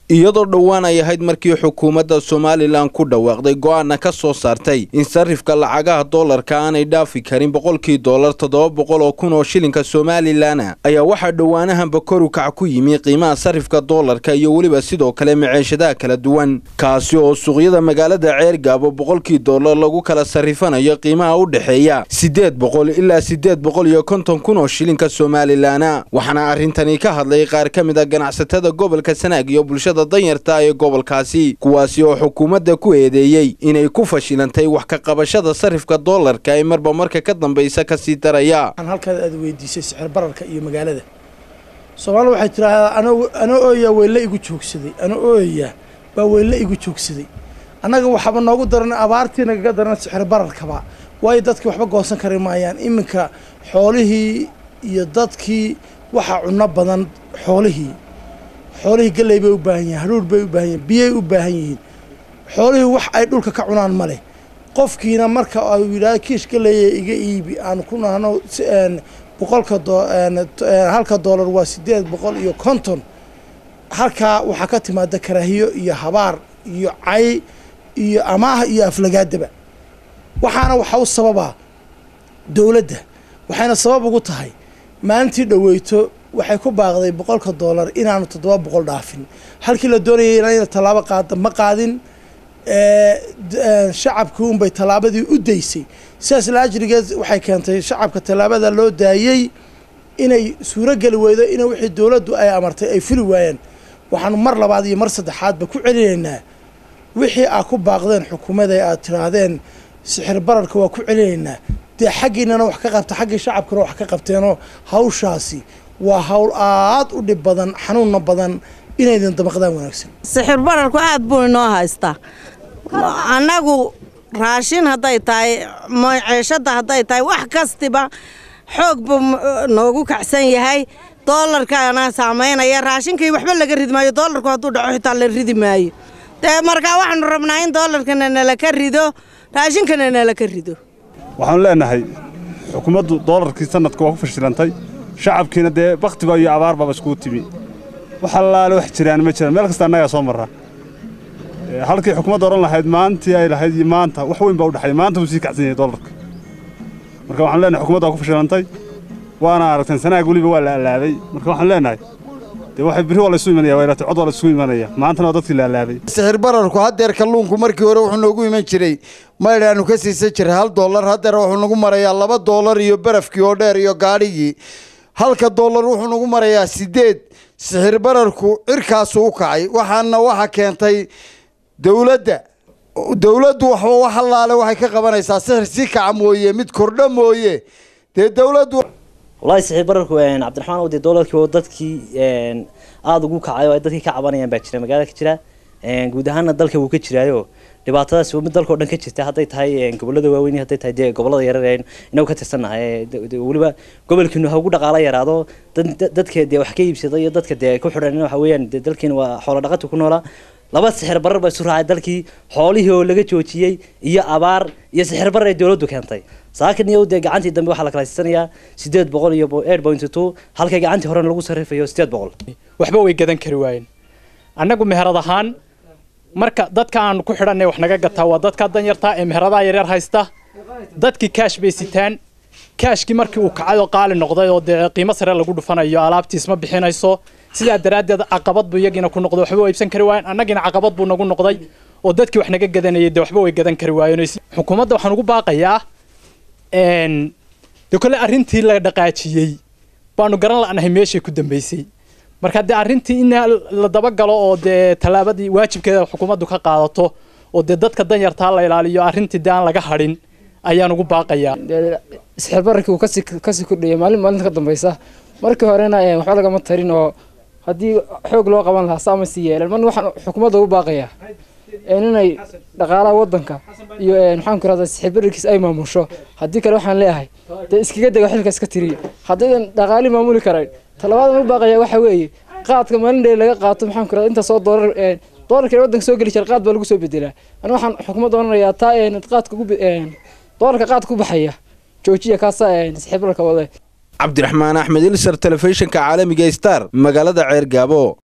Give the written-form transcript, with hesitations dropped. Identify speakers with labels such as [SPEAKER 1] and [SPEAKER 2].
[SPEAKER 1] iyadoo dhawaan ay ahayd markii xukuumadda Somaliland ku dhawaaqday go'aan ka soo saartay in sarifka lacagaha dollarka aanay dhaafi karin boqolkii dollar 700,000 oo shilinka Somaliland ayaa waxa dhawaanahanba kor u kac ku yimi qiimaha sarifka dollarka iyo waliba sidoo kale maciishadaha kala duwan kaasi oo suuqyada magaalada Ceergaabo boqolkii dollar lagu kala sarifanayo qiimaha u dhaxeeya 800 ilaa 850 oo shilinka Somaliland waxana arintani ka hadlay qaar kamid ah ganacsatada gobolka Sanaag iyo bulshada danyarta ee gobolkaasi kuwaasi oo xukuumadda ku eedeeyay inay ku fashilantay wax ka qabashada sarifka dollarka ay marba marka ka dambaysa ka sii daraya
[SPEAKER 2] halka aad weydiisay sicir bararka iyo magaalada Soomaaliya waxay tiraahdaa ana ooya weeyla igu joogsaday ana ooya ba weeyla igu joogsaday anaga waxba noogu daran abaartii naga daran sicir bararkaba way dadkii waxba goosan kari maayaan iminka xoolihii iyo dadkii waxa cunno badan xoolihii galay bay u baahan yihiin haruur bay u baahan yihiin biyo u baahan yihiin xoolihii wax ay dhulka ka cunaan male qofkiina marka uu yiraahdo kiish galay iga iibi aan ku nahno halka dollar waa 850 halka waxa ka timaada karaahiyo iyo habaar iyo cay iyo amaah iyo aflagaadaba waxaana waxa u sababa dawladda waxayna sabab ugu tahay maalintii dhaweyto waxay ku baaqday $100 inaanu 700 dhaafin halkii la doonayay inay talaabo qaado ma qaadin shacabku bay talaabadii u deysay sidaas la ajrigeed waxay keentay shacabka talaabada loo daayay inay suuro gali weydo in wixii dawladdu ay amartay ay fuli waayeen waxaan mar labaad iyo mar saddexaad ba ku celinaynaa wixii ay ku baaqdeen xukuumadda ay tiraahdeen sicir bararka waa ku celinaynaa de xaqiinana wax ka qabta xaqii shacabkuna wax ka qabteeno hawshaasi waa hawl aad u dhib badan xanuun badan inaydan dabaqdaan wanaagsan
[SPEAKER 3] sixir bararku aad buu inoo haystaa anagu raashin haday tahay maciishada haday tahay wax kastiba xoog buu noogu kacsan yahay dollarkana saameynaya raashinkii waxba laga ridmaayo dollarku haduu dhaco xitaa la ridi maayo marka waxaan rabnaa in dollarkana nala ka rido raashinkana nala ka rido
[SPEAKER 4] waxaan leenahay xukuumaddu dollarkii sanadka waa ku fashilantay shacabkiina de waqtiba iyo abaar baba isku timi waxa la wax jiraan ma jiraan meel kasta anaga soo maraa halkii xukuumadda oran lahayd maantii ay lahayd maanta wax weyn baa u dhaxay maanta uu sii kacsan yahay dollarka marka waxaan leenahay xukuumadda ku fashilantay waana aragtan Sanaag waliba waa la alaabay marka waxaan leenahay de waxay biri wala soo imanaya way raatay cod wala soo imanaya maantana dadkii la alaabay
[SPEAKER 5] sicir bararku hadeer kalluunku markii hore wuxuu noogu iman jiray maydhaanu ka siisay jiray $1 hadeer wuxuu nagu marayaa $2 iyo barafkii oo dheer iyo gaarigii halka dollar wuxuu nagu marayaa 8 sicir bararku cirkaas uu kacay waxaana waxa keentay dawladdu wax halaale waxay ka qabanaysaa sicir si kaca mooyee mid kordha mooyee dawladdu
[SPEAKER 6] والله سعيد بركو عبد الرحمن ودي دولاركي ودadkii aad ugu kacay oo dadkii ka cabanayaan baa jira magaalada ka jira guud ahaan dalka uu ka jiraayo dhibaatadaas oo mid dalka oo dhan ka jirta haday tahay gobolada waaweyn haday tahay gobolada yaryar inuu ka tirsanahay waliba gobolkiinu ha ugu dhaqaala yaraado dadka wax ka iibsada iyo dadka ku xidhan waxa weeyaan dalkiina waa xoolo dhaqato ku noolaa laba sixir barar baa soo raacay dalkii xoolihii oo laga joojiyay iyo abaar iyo sixir barar ay dawladdu keentay saakin iyo gacantii dambe waxa la kala siisanayaa 800 iyo 8.2 halka gacantii hore lagu sarifayo 800
[SPEAKER 7] waxba way gadan kari waayeen annagu meherad ahaan marka dadka aan ku xidhanay wax naga gataa waa dadka danyarta ee meheradaha yaryar haysta dadkii cash bay sitaan cashkii markii uu kacay oo qaali noqday oo qiimo sare lagu dhufanayo alaabtiis ma bixinayso sida daraadeed caqabad buu iyagina ku noqday waxba way iibsan kari waayeen annagina caqabad buu nagu noqday oo dadkii wax naga gadanayay waxba way gadan kari waayeen xukuumadda waxaan ugu baaqayaa kale arintii la dhaqaajiyay baanu garan la'nahay meeshii ku dambeysay marka arintii in la daba galo oo talaabadii waajibkeeda xukuumaddu ka qaadato oo dadka danyarta la ilaaliyo arintii aan laga harin ayaan ugu baaqayaa
[SPEAKER 8] sixir bararkii uu ka sii kordhiyay maalinta ka dambaysa markii horena waxba laga ma tarin oo hadii xoog loo qaban lahaa saama si yeelan man waxaan xukuumadda ugu baaqayaa inay dhaqaalaha wadanka iyo waxaan ku raadsaa sixir bararkiis ay maamusho hadii kale waxaan leeyahay iskaga daga xilka iska tiriyo hadii dhaqaali maamuli karaan talabaad ugu baaqayaa waxa weeye qaadka maalin dheer laga qaato maxaan ku raadsaa inta soo doolarka wadanka soo gali jiray qaad baa lagu soo bedelaa ana waxaan xukuumadda oranayaa qaadka doolarka qaad ku baxaya joojiya kaasa sixir bararka wada
[SPEAKER 1] Cabdiraxmaan Axmed Ilsar telefishinka caalamiga Star magaalada Ceergaabo